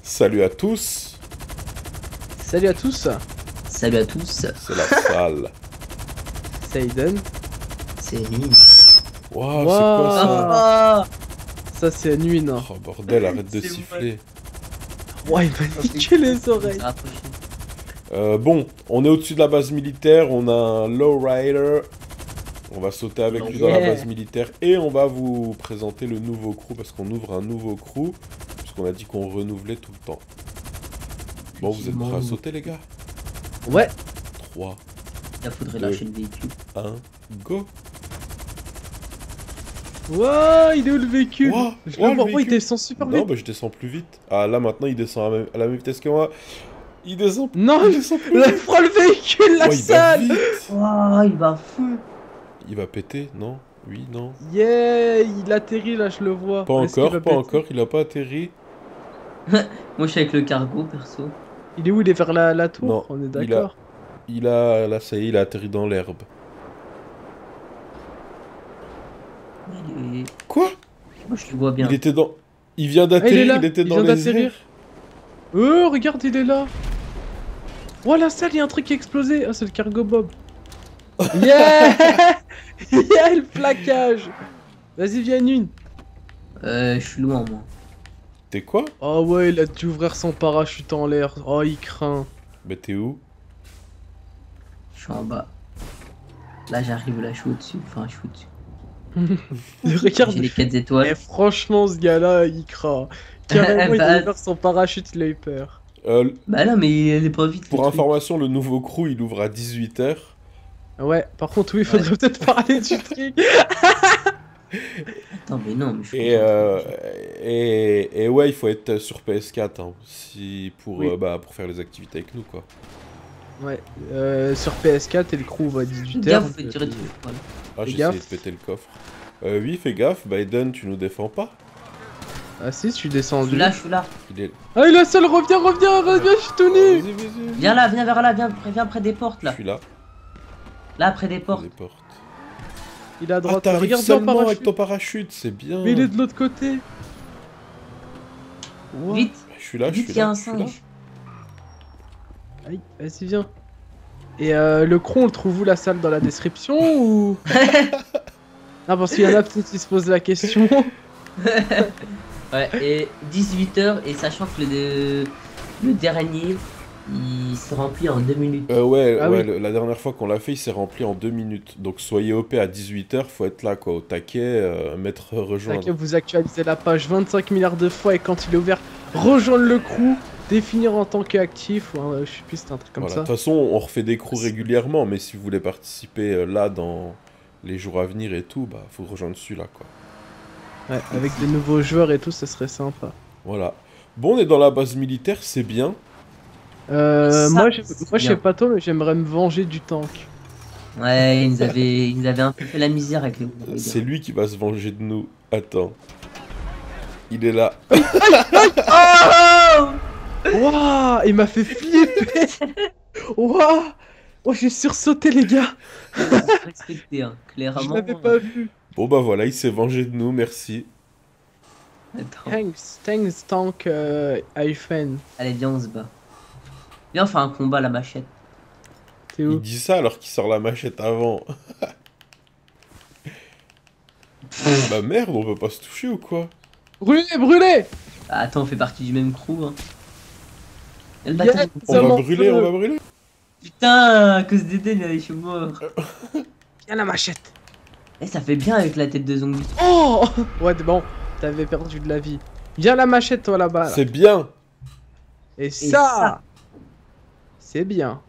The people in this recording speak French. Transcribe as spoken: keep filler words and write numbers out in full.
Salut à tous. Salut à tous. Salut à tous. C'est la salle. C'est Aiden. C'est Nîmes. Waouh, Wow. c'est quoi ça? Ah, Ça c'est Nuit. Hein. Oh bordel, arrête de C'est siffler. Ouais, il m'a niqué les oreilles. Euh, bon, on est au-dessus de la base militaire, on a un lowrider. On va sauter avec lui dans la Yeah. base militaire et on va vous présenter le nouveau crew parce qu'on ouvre un nouveau crew. Parce qu'on a dit qu'on renouvelait tout le temps. Bon, vous êtes prêts à sauter les gars? Ouais. trois, Il faudrait Deux. lâcher le véhicule. un, go. Wow, il est où le véhicule? Wow, Je wow, le vois, le oh, il véhicule. descend super Non, vite. bah je descends plus vite. Ah là maintenant il descend à la même, à la même vitesse que moi. Il descend plus. Non, il descend plus là, vite. prends le véhicule, la Oh, il va salle. vite. Oh, il va fou. Il va péter, non? Oui, non. Yeah, il atterrit là, je le vois. Pas Est-ce qu'il encore, va pas péter? encore, il a pas atterri. Moi, je suis avec le cargo, perso. Il est où? Il est vers la, la tour? Non, On est il a- d'accord. Il a, là ça y est, il a atterri dans l'herbe. Il est- Quoi? Moi, je le vois bien. Il était dans... Il vient Ah, il est d'atterrir, là, il était il dans vient les d'atterrir. airs. Oh, regarde, il est là. Oh, la salle, il y a un truc qui a explosé. Ah, c'est le cargo Bob. Yeah. Yeah, le plaquage. Vas-y, viens une. Euh, je suis loin, moi. T'es quoi? Oh ouais, il a dû ouvrir son parachute en l'air. Oh, il craint. Bah t'es où? Je suis en bas. Là, j'arrive, là, je suis au-dessus. Enfin, je suis au-dessus. Regarde. J'ai les quatre Eh, étoiles. franchement, ce gars-là, il craint. Carrément, il Bah, a ouvert son parachute, il a eu peur. euh, Bah non, mais il est pas vite. Pour le truc. information, le nouveau crew il ouvre à dix-huit heures. Ouais, par contre, oui, il faudrait peut-être parler du truc. Attends, mais non, mais je suis Et, content. euh, et, et ouais, il faut être sur P S quatre hein, si, pour, Oui. euh, bah, pour faire les activités avec nous quoi. Ouais, euh, sur P S quatre et le crew va à dix-huit Gaffe, heures. vous faites tirer dessus. Voilà. Ah, Fais j'ai essayé de gaffe. péter le coffre. Euh, oui, fais gaffe, Biden, tu nous défends pas. Ah si, je suis Je descendu. suis là, je suis là. Il est... Ah, il a seul, reviens, reviens, reviens, je suis tout nu. Vas-y, vas-y. Viens là, viens vers là, viens, viens près des portes, Je là. suis là, Là, près des portes. les portes. Il est à Ah, droite, t'arrives regarde bien le seulement parachute. avec ton parachute, c'est bien. Mais il est de l'autre côté. Wow. Vite, Je suis là, je vite, suis il y a là, un je suis là. singe. Aïe, vas-y, viens. Et euh, le crew, on le trouve où la salle? Dans la description ou... Non, parce qu'il y en a peut-être qui se posent la question. Ouais, et dix-huit heures, et sachant que le, le dernier, il se remplit en deux minutes. Euh, ouais, Ah ouais oui. le- la dernière fois qu'on l'a fait, il s'est rempli en deux minutes. Donc soyez O P à dix-huit heures, faut être là quoi, au taquet, euh, mettre rejoindre. T'inquiète, vous actualisez la page vingt-cinq milliards de fois et quand il est ouvert, rejoindre le crew, définir en tant qu'actif, ou un- je sais plus, c'est un truc comme Voilà. De ça. toute façon, on refait des crews régulièrement, mais si vous voulez participer euh, là dans les jours à venir et tout, bah faut rejoindre celui-là quoi. Ouais, avec des nouveaux joueurs et tout, ça serait sympa. Voilà. Bon, on est dans la base militaire, c'est bien. Euh, Ça, moi, je, c'est moi, je sais bien. pas toi, mais j'aimerais me venger du tank. Ouais, il nous avait, il nous avait un peu fait la misère avec les. C'est lui qui va se venger de nous. Attends. Il est là. Oh Waouh, il m'a fait flipper. Waouh, oh, j'ai sursauté les gars. Respecté, hein, Je clairement. l'avais pas vu. Bon bah voilà, il s'est vengé de nous, merci. Attends. Thanks, thanks tank euh, iPhone. Allez, viens, on se bat. Viens, on fait un combat à la machette. T'es Il où? dit ça alors qu'il sort la machette avant. Bah merde, on peut pas se toucher ou quoi? Brûlez, brûlez. Ah, attends, on fait partie du même crew. Hein. Et le Yes. bâtard, il- On Ça va m'en brûler, peut. on va brûler. Putain, à cause d'Eden, je suis mort. Viens la machette. Eh, ça fait bien avec la tête de zombie. Oh. Ouais, bon, t'avais perdu de la vie. Viens la machette toi là-bas. là. C'est bien. Et Et ça, ça. c'est bien.